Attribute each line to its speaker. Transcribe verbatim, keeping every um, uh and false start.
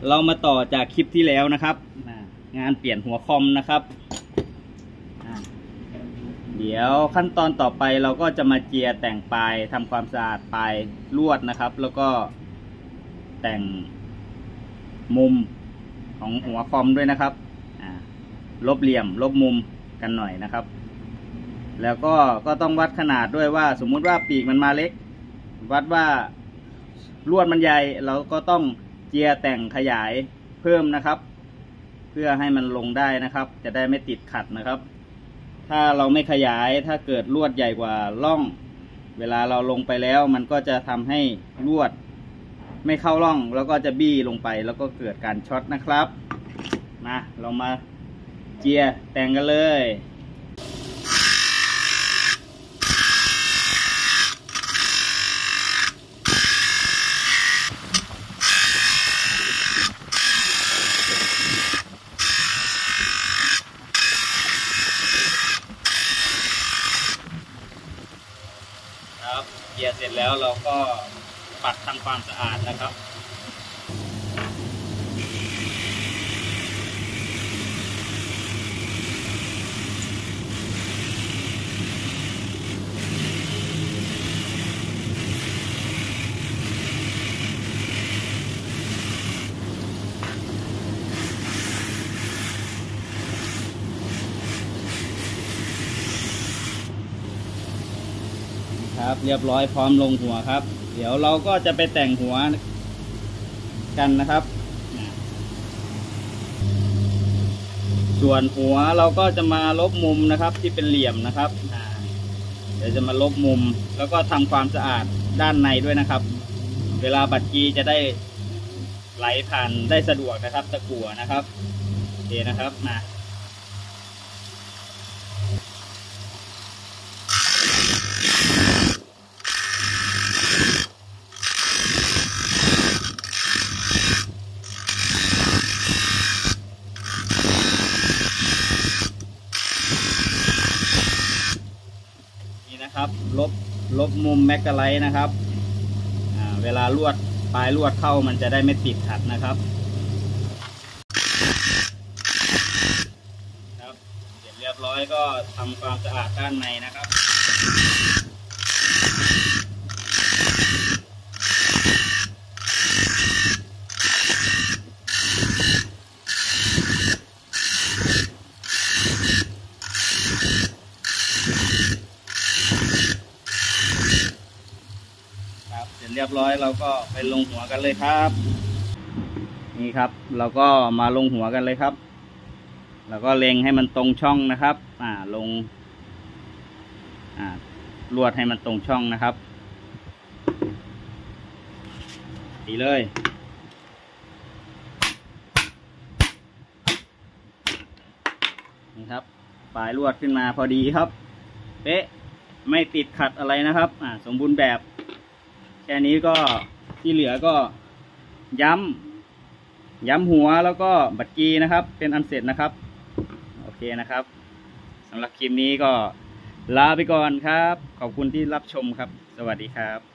Speaker 1: เรามาต่อจากคลิปที่แล้วนะครับงานเปลี่ยนหัวคอมนะครับเดี๋ยวขั้นตอนต่อไปเราก็จะมาเจียแต่งปลายทำความสะอาดปลายลวดนะครับแล้วก็แต่งมุมของหัวคอมด้วยนะครับลบเหลี่ยมลบมุมกันหน่อยนะครับแล้วก็ก็ต้องวัดขนาดด้วยว่าสมมุติว่าปีกมันมาเล็กวัดว่าลวดมันใหญ่เราก็ต้องเจียแต่งขยายเพิ่มนะครับเพื่อให้มันลงได้นะครับจะได้ไม่ติดขัดนะครับถ้าเราไม่ขยายถ้าเกิดลวดใหญ่กว่าร่องเวลาเราลงไปแล้วมันก็จะทำให้ลวดไม่เข้าร่องแล้วก็จะบี้ลงไปแล้วก็เกิดการช็อตนะครับมาเรามาเจียแต่งกันเลยครับเจียเสร็จแล้วเราก็ปัดทำความสะอาดนะครับครับเรียบร้อยพร้อมลงหัวครับเดี๋ยวเราก็จะไปแต่งหัวกันนะครับส่วนหัวเราก็จะมาลบมุมนะครับที่เป็นเหลี่ยมนะครับเดี๋ยวจะมาลบมุมแล้วก็ทำความสะอาดด้านในด้วยนะครับเวลาบัดกี้จะได้ไหลผ่านได้สะดวกนะครับตะกั่วนะครับโอเคนะครับมาครับลบลบมุมแมกกาไลท์นะครับเวลาลวดปลายลวดเข้ามันจะได้ไม่ติดขัดนะครับครับเสร็จเรียบร้อยก็ทำความสะอาดด้านในนะครับเรียบร้อยเราก็ไปลงหัวกันเลยครับนี่ครับเราก็มาลงหัวกันเลยครับแล้วก็เล็งให้มันตรงช่องนะครับอ่าลงอ่าลวดให้มันตรงช่องนะครับดีเลยนี่ครับปลายลวดขึ้นมาพอดีครับเป๊ะไม่ติดขัดอะไรนะครับอ่าสมบูรณ์แบบแค่นี้ก็ที่เหลือก็ย้ำย้ำหัวแล้วก็บัดกี้นะครับเป็นอันเสร็จนะครับโอเคนะครับสำหรับคลิปนี้ก็ลาไปก่อนครับขอบคุณที่รับชมครับสวัสดีครับ